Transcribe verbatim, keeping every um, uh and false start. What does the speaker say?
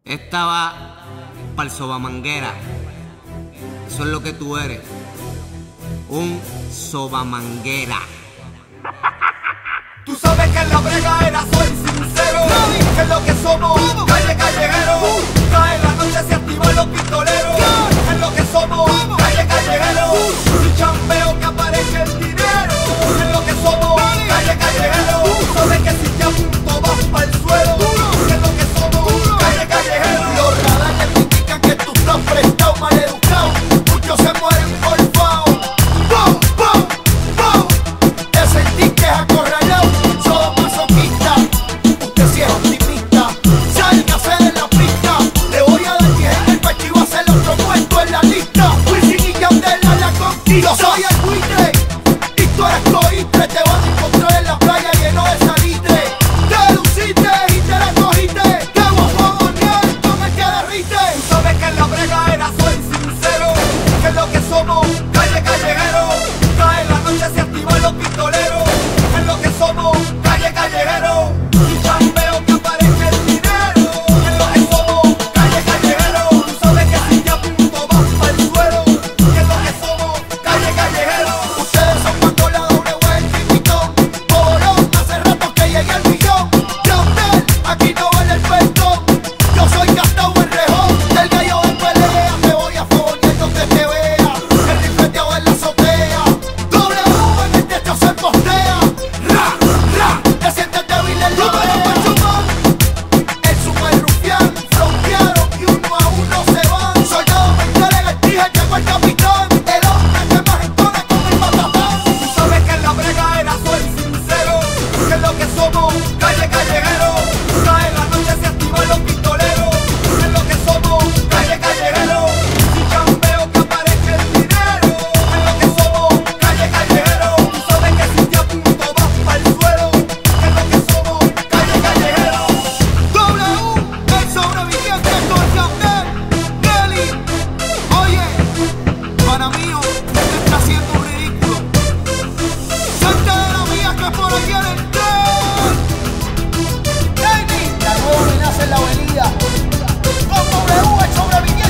Esta va para el sobamanguera. Eso es lo que tú eres. Un sobamanguera. Tú sabes que en la brega era soy sincero. Que es lo que somos, calle callejero. Cae la noche se activan los pistoleros. Es lo que somos, calle callejero. Si chambeo que aparece el dinero. Es lo que somos, calle callejero. Tú sabes que si te apunto vas para el suelo. Es lo que somos, calle callejero. Los radares me indican que tú estás prestado, mal educado. Muchos se mueren por fao. ¡Bum, bum, bum! Te sentí que es acorralado. Sos masoquista, usted sí es optimista. Sálgase de la pista. Le voy a dar diez en el pecho y va a ser otro muerto en la lista. Wisin y Yandel a la conquista. Yo soy el buitre y tú eres coitre. Te vas a encontrar en la playa lleno de salitre. Te luciste y te la cogiste. Te voy a fogonear con el que derrite. Tú sabes que en la brega era soy sincero. Que es lo que somos, calle callejero. Cae la noche se activan los pistoleros. Es lo que somos, calle callejero. Y chambeo que aparece el dinero. Es lo que somos, calle callejero. Tú sabes que si te apunto vas para el suelo. Que es lo que somos, calle callejero. Ustedes son cuando la doble vuelta y pitón. Bolón, hace rato que llegué al millón. Yandel, aquí no vale el perdón. Yo soy gastado en rejón. Del gallo de pelea te voy a fogonear donde te vea. El rifleteado en la azotea. Doble U en el techo se postea. Ra, ra, te sientes débil en la vea. El super rufián, frontearon y uno a uno se van. Soldado me entrega el tije, llegó el capitán. El hombre que más entona con el matatán. Tú sabes que en la brega era soy sincero. Que es lo que somos, calle callejero. Cae la noche se activan los pistoleros. Es lo que somos, calle callejero. Si chambeo que aparece el dinero. Es lo que somos, calle callejero. Tú sabes que si te apunto vas para el suelo. Es lo que somos, calle callejero. W, el sobreviviente con Yandel, Nelly. Oye, para mí usted está haciendo un ridículo. Salte de la vía que por ahí viene el tren. Nelly, la nueva amenaza en la avenida. Con W, el sobreviviente.